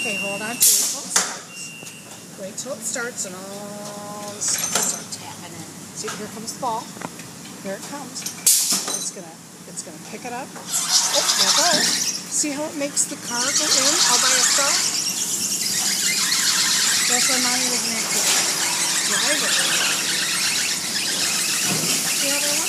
Okay, hold on till it starts. Wait till it starts and all the stuff starts happening. See, here comes the ball. Here it comes. It's gonna pick it up. Oh, there it goes. See how it makes the car go in all by itself? That's why Mommy doesn't have to drive it. The other one?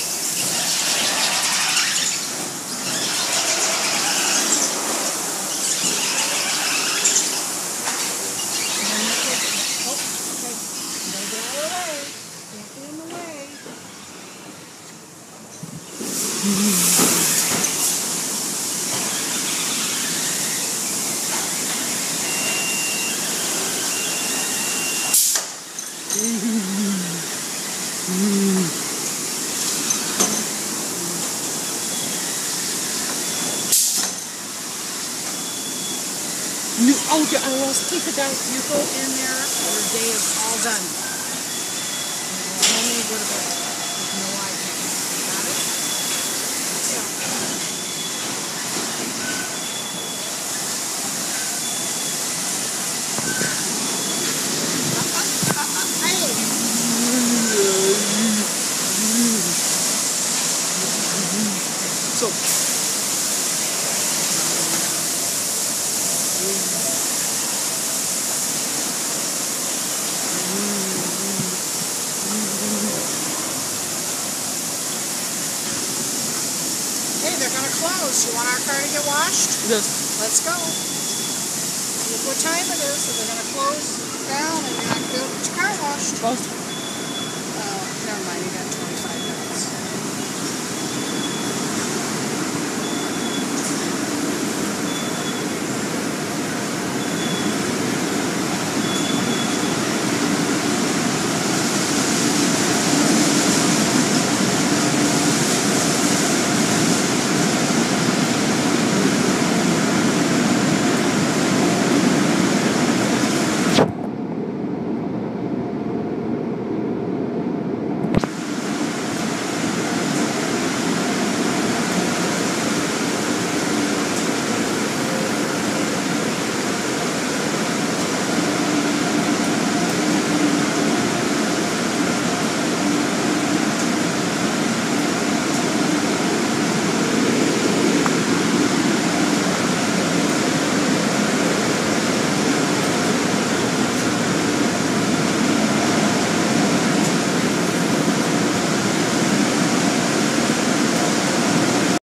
Oh, I almost take it down. You go in there, your day is all done. You don't need to go to bed with no iPad. Got it? Yeah. So. Hey, they're going to close. You want our car to get washed? Yes. Let's go. Look what time it is, so they're going to close down and you're not going to get your car washed. Both.